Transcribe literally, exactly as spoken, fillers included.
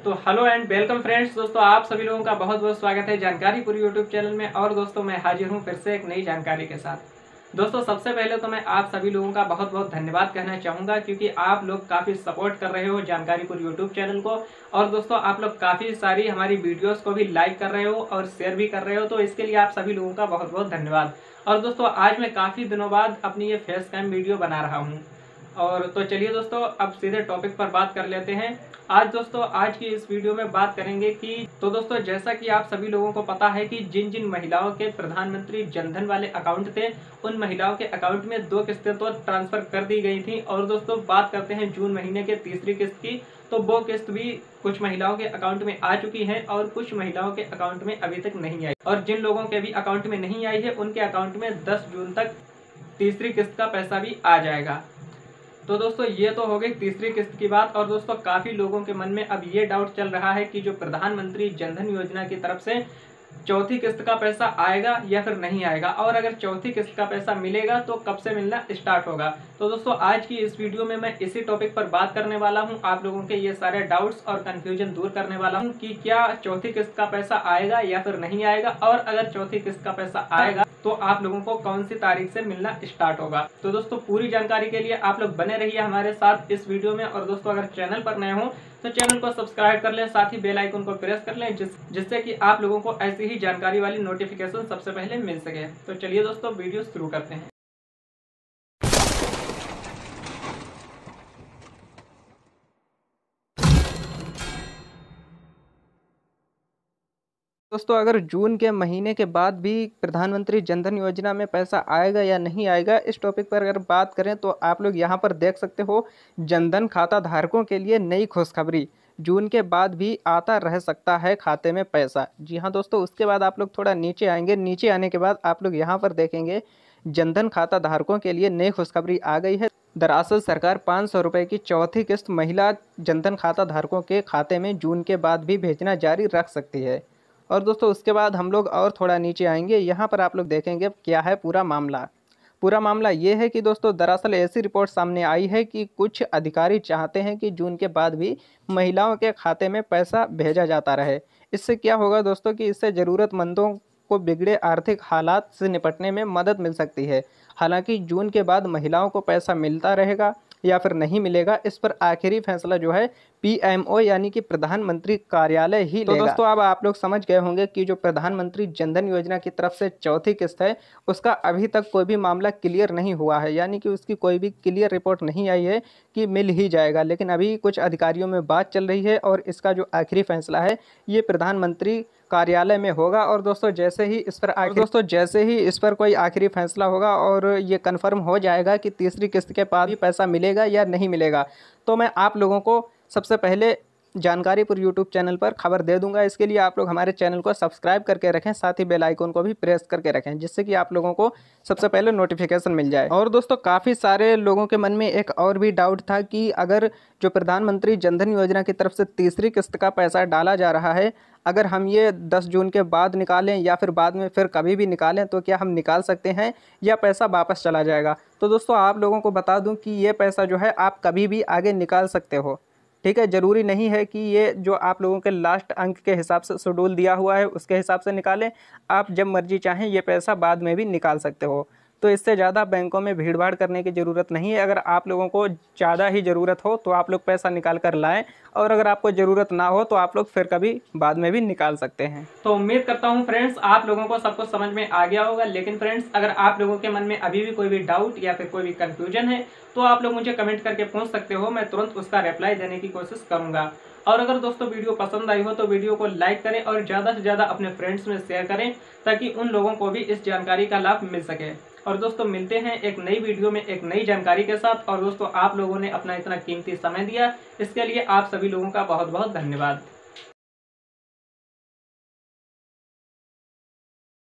तो hello and welcome friends. दोस्तों आप सभी लोगों का बहुत बहुत स्वागत है जानकारीपुरी यूट्यूब चैनल में। और दोस्तों मैं हाजिर हूं फिर से एक नई जानकारी के साथ। दोस्तों सबसे पहले तो मैं आप सभी लोगों का बहुत बहुत धन्यवाद कहना चाहूँगा, क्योंकि आप लोग काफ़ी सपोर्ट कर रहे हो जानकारीपुरी यूट्यूब चैनल को। और दोस्तों आप लोग काफ़ी सारी हमारी वीडियोज़ को भी लाइक कर रहे हो और शेयर भी कर रहे हो, तो इसके लिए आप सभी लोगों का बहुत बहुत धन्यवाद। और दोस्तों आज मैं काफ़ी दिनों बाद अपनी ये फेस कैम वीडियो बना रहा हूँ। और तो चलिए दोस्तों अब सीधे टॉपिक पर बात कर लेते हैं। आज दोस्तों आज की इस वीडियो में बात करेंगे कि तो दोस्तों जैसा कि आप सभी लोगों को पता है कि जिन जिन महिलाओं के प्रधानमंत्री जनधन वाले अकाउंट थे, उन महिलाओं के अकाउंट में दो किस्तें तो ट्रांसफर कर दी गई थी। और दोस्तों बात करते हैं जून महीने के तीसरी किस्त की, तो वो किस्त भी कुछ महिलाओं के अकाउंट में आ चुकी है और कुछ महिलाओं के अकाउंट में अभी तक नहीं आई। और जिन लोगों के भी अकाउंट में नहीं आई है उनके अकाउंट में दस जून तक तीसरी किस्त का पैसा भी आ जाएगा। तो दोस्तों ये तो हो गई तीसरी किस्त की बात। और दोस्तों काफ़ी लोगों के मन में अब ये डाउट चल रहा है कि जो प्रधानमंत्री जनधन योजना की तरफ से चौथी किस्त का पैसा आएगा या फिर नहीं आएगा, और अगर चौथी किस्त का पैसा मिलेगा तो कब से मिलना स्टार्ट होगा। तो दोस्तों आज की इस वीडियो में मैं इसी टॉपिक पर बात करने वाला हूं, आप लोगों के ये सारे डाउट्स और कंफ्यूजन दूर करने वाला हूं कि क्या चौथी किस्त का पैसा आएगा या फिर नहीं आएगा, और अगर चौथी किस्त का पैसा आएगा तो आप लोगों को कौन सी तारीख से मिलना स्टार्ट होगा। तो दोस्तों पूरी जानकारी के लिए आप लोग बने रहिए हमारे साथ इस वीडियो में। और दोस्तों अगर चैनल पर नए हो तो चैनल को सब्सक्राइब कर लें, साथ ही बेल आइकन को प्रेस कर लें, जिस जिससे कि आप लोगों को ऐसी ही जानकारी वाली नोटिफिकेशन सबसे पहले मिल सके। तो चलिए दोस्तों वीडियो शुरू करते हैं। दोस्तों अगर जून के महीने के बाद भी प्रधानमंत्री जनधन योजना में पैसा आएगा या नहीं आएगा, इस टॉपिक पर अगर बात करें तो आप लोग यहाँ पर देख सकते हो जनधन खाता धारकों के लिए नई खुशखबरी, जून के बाद भी आता रह सकता है खाते में पैसा। जी हाँ दोस्तों, उसके बाद आप लोग थोड़ा नीचे आएंगे, नीचे आने के बाद आप लोग यहाँ पर देखेंगे जनधन खाता धारकों के लिए नई खुशखबरी आ गई है। दरअसल सरकार पाँच सौ रुपये की चौथी किस्त महिला जनधन खाता धारकों के खाते में जून के बाद भी भेजना जारी रख सकती है। और दोस्तों उसके बाद हम लोग और थोड़ा नीचे आएंगे, यहाँ पर आप लोग देखेंगे क्या है पूरा मामला। पूरा मामला ये है कि दोस्तों दरअसल ऐसी रिपोर्ट सामने आई है कि कुछ अधिकारी चाहते हैं कि जून के बाद भी महिलाओं के खाते में पैसा भेजा जाता रहे। इससे क्या होगा दोस्तों कि इससे ज़रूरतमंदों को बिगड़े आर्थिक हालात से निपटने में मदद मिल सकती है। हालांकि जून के बाद महिलाओं को पैसा मिलता रहेगा या फिर नहीं मिलेगा, इस पर आखिरी फैसला जो है पीएमओ यानी कि प्रधानमंत्री कार्यालय ही लेगा। तो दोस्तों अब आप लोग समझ गए होंगे कि जो प्रधानमंत्री जनधन योजना की तरफ से चौथी किस्त है उसका अभी तक कोई भी मामला क्लियर नहीं हुआ है, यानी कि उसकी कोई भी क्लियर रिपोर्ट नहीं आई है कि मिल ही जाएगा। लेकिन अभी कुछ अधिकारियों में बात चल रही है और इसका जो आखिरी फैसला है ये प्रधानमंत्री कार्यालय में होगा। और दोस्तों जैसे ही इस पर आखिर दोस्तों जैसे ही इस पर कोई आखिरी फैसला होगा और ये कंफर्म हो जाएगा कि तीसरी किस्त के बाद भी पैसा मिलेगा या नहीं मिलेगा, तो मैं आप लोगों को सबसे पहले जानकारीपुर यूट्यूब चैनल पर खबर दे दूंगा। इसके लिए आप लोग हमारे चैनल को सब्सक्राइब करके रखें, साथ ही बेल आइकन को भी प्रेस करके रखें, जिससे कि आप लोगों को सबसे पहले नोटिफिकेशन मिल जाए। और दोस्तों काफ़ी सारे लोगों के मन में एक और भी डाउट था कि अगर जो प्रधानमंत्री जनधन योजना की तरफ से तीसरी किस्त का पैसा डाला जा रहा है, अगर हम ये दस जून के बाद निकालें या फिर बाद में फिर कभी भी निकालें तो क्या हम निकाल सकते हैं या पैसा वापस चला जाएगा। तो दोस्तों आप लोगों को बता दूं कि ये पैसा जो है आप कभी भी आगे निकाल सकते हो, ठीक है। ज़रूरी नहीं है कि ये जो आप लोगों के लास्ट अंक के हिसाब से शेड्यूल दिया हुआ है उसके हिसाब से निकालें, आप जब मर्जी चाहें ये पैसा बाद में भी निकाल सकते हो। तो इससे ज़्यादा बैंकों में भीड़ भाड़ करने की ज़रूरत नहीं है। अगर आप लोगों को ज़्यादा ही ज़रूरत हो तो आप लोग पैसा निकाल कर लाएँ, और अगर आपको ज़रूरत ना हो तो आप लोग फिर कभी बाद में भी निकाल सकते हैं। तो उम्मीद करता हूं फ्रेंड्स आप लोगों को सब कुछ समझ में आ गया होगा। लेकिन फ्रेंड्स अगर आप लोगों के मन में अभी भी कोई भी डाउट या फिर कोई भी कंफ्यूजन है तो आप लोग मुझे कमेंट करके पूछ सकते हो, मैं तुरंत उसका रिप्लाई देने की कोशिश करूंगा। और अगर दोस्तों वीडियो पसंद आई हो तो वीडियो को लाइक करें और ज़्यादा से ज़्यादा अपने फ्रेंड्स में शेयर करें, ताकि उन लोगों को भी इस जानकारी का लाभ मिल सके। और दोस्तों मिलते हैं एक नई वीडियो में एक नई जानकारी के साथ। और दोस्तों आप लोगों ने अपना इतना कीमती समय दिया, इसके लिए आप सभी लोगों का बहुत बहुत धन्यवाद।